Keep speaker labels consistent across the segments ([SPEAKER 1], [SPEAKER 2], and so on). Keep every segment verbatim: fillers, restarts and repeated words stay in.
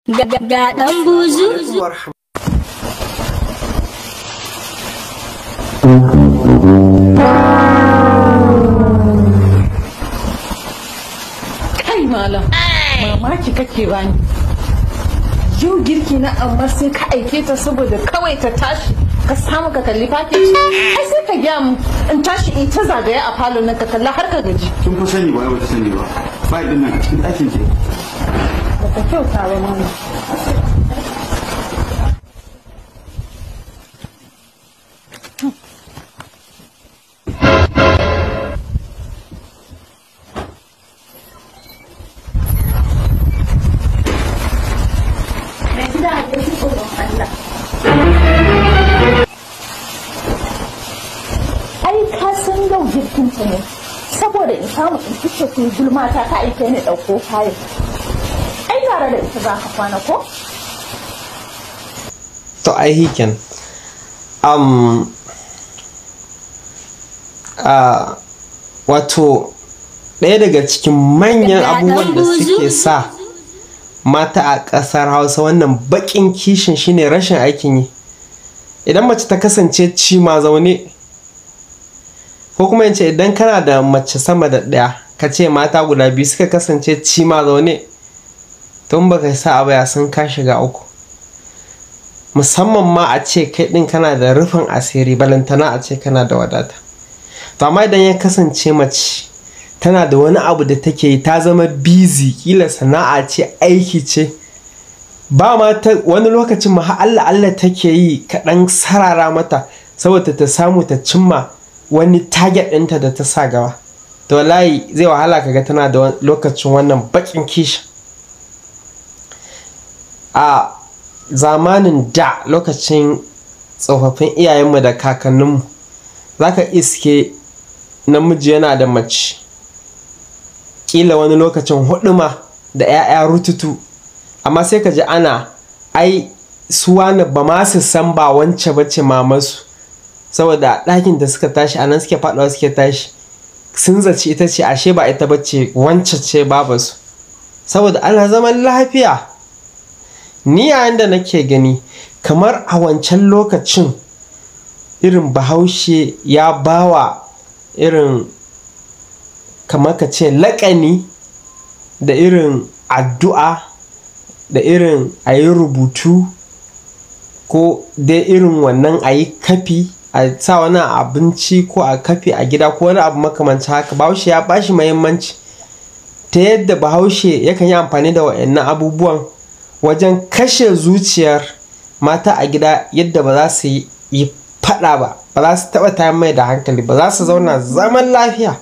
[SPEAKER 1] Ga Danbuzu.
[SPEAKER 2] Kai malam, mamaki kake bani. Yau girki na amma sai ka aike ta saboda kawai ta tashi ka samu ka kalli package. Ai sai ka gaya mu in tashi in ta zagaya a falon nan ka kalla har ka gaji.
[SPEAKER 3] Kin fa sani ba ba ta sani ba. Bai din nan cikin ɗakin ke.
[SPEAKER 2] Ba ka kyauta ba mama. Ai ka san yau girkin ta ne saboda in samu in fice ku gulma ta ka aike ni dauko kayan. Ai tare da ita za ka kwana ko?
[SPEAKER 4] To ai hiken um uh, wato ɗaya daga cikin manyan abubuwan da suke sa mata a ƙasar Hausa wannan baƙin kishin shine rashin aikin yi. Idan mace ta kasance ci-ma-zaune ko kuma yace idan kana da mace sama da ɗaya ka ce mata guda biyu suka kasance ci-ma-zaune to in baka sa abu ya sun ka shiga uku, musamman ma a ce kai ɗin kana da rufin asiri balantana a ce kana da wadata. To amma idan ya kasance mace tana da wani abu da take yi, ta zama busy, kila sana'a ce, aiki ce, ba ma ta wani lokacin ma Allah Allah take yi kaɗan sarara mata saboda ta samu ta cimma wani target ɗinta da ta sa gaba. To wallahi zai wahala kaga tana da lokacin wannan baƙin kishi. A zamanin da, lokacin tsofaffin iyayenmu da kakanninmu, zaka iske namiji yana da mace kila wani lokacin huduma da 'ya'ya rututu, amma sai ka ji ana ai su wani ba ma su san ba wance bace mamansu saboda ɗakin da suka tashi anan suke faɗuwa suke tashi, sun zaci ita ce ashe ba ita bace wance ce babansu, saboda ana zaman lafiya. Ni yayin da nake gani kamar a wancan lokacin irin Bahaushe ya bawa irin kamar ka ce laƙani da irin addu'a da irin a yi rubutu ko dai irin wannan a yi kafi a sa wani abinci ko a kafi a gida ko wani abu makamancin haka. Bahaushe ya bashi muhimmanci ta yadda Bahaushe yakan yi amfani da waɗannan abubuwan wajen kashe zuciyar mata a gida, yadda ba za su yi faɗa ba, ba za su taɓa tayar mai da hankali ba, za su zauna zaman lafiya.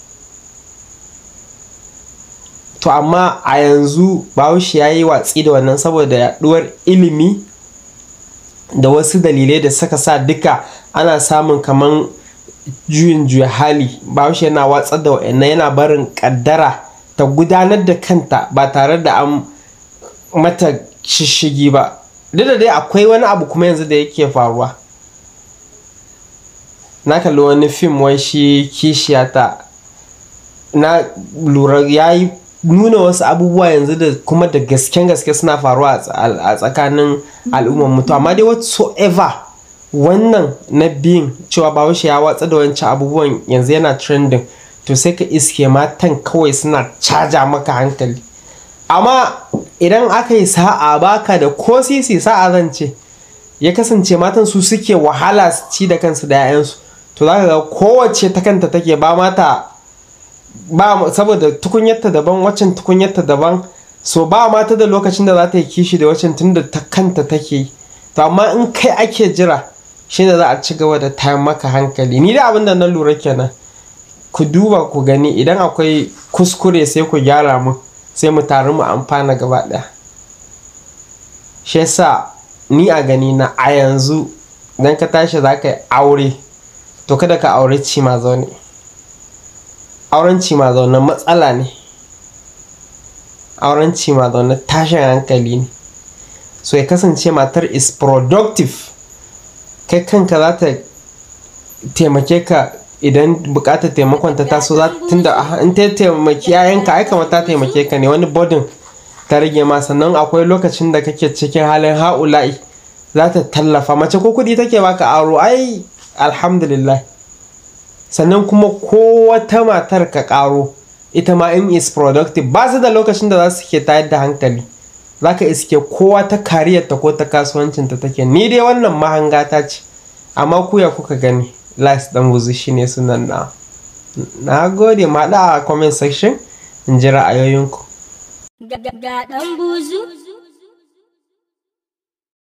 [SPEAKER 4] To amma a yanzu Bahaushe ya yi watsi da wannan saboda yaɗuwar ilimi da wasu dalilai da suka sa duka ana samun kaman juyin juya hali. Bahaushe yana watsar da wa'annan, yana barin ƙaddara ta gudanar da kanta ba tare da an mata shishigi ba. Duk da dai akwai wani abu kuma yanzu da yake faruwa. Na kalli wani fim wai shi Kishiyata, na lura ya yi nuna wasu abubuwa yanzu da kuma da gasken gaske suna faruwa a tsakanin al'ummar mutu. Amma dai whatsoever wannan na biyun cewa Bahaushe ya watsa da wancan abubuwan yanzu yana trending, to sai ka iske matan kawai suna caja maka hankali. Amma idan aka yi sa'a baka da ko sisi, sa'a zan ce, ya kasance matan su suke wahala su ci da kansu da 'ya'yansu, to za ka ga kowace ta kanta take, ba mata ba saboda tukunyarta daban waccan tukunyarta daban, so ba mata da lokacin da za ta yi kishi da waccan tunda ta kanta take yi. To amma in kai ake jira shine za a ci gaba da tayan maka hankali. Ni da abin da na lura kenan. Ku duba ku gani, idan akwai kuskure sai ku gyara mu, sai mu taru mu amfana gaba ɗaya. Shi yasa ni a gani na a yanzu idan ka tashi za ka yi aure, to kada ka aure ci-ma-zaune. Auren ci-ma-zaune matsala ne, auren ci-ma-zaune tashin hankali ne. So ya kasance matar is productive, kai kanka za ta taimake ka idan bukatar taimakon ta taso, za tunda in ta taimaki yayanka ai kamar ta taimake ka ne, wani bodin ta rage ma. Sannan akwai lokacin da kake cikin halin ha'ula'i za ta tallafa. Mace ko kuɗi take baka aro, ai alhamdulillah. Sannan kuma ko wata matar ka ƙaro, ita ma in is productive, ba su da lokacin da za su ke tayar da hankali. Za ka iske kowa ta kariyarta ko ta kasuwancinta take. Ni dai wannan mahanga ta ce, amma ku ya kuka gani? Last Danbuzu shine sunan na. Na gode, ma da a comment section in ji ra'ayoyinku.
[SPEAKER 1] Ga Danbuzu.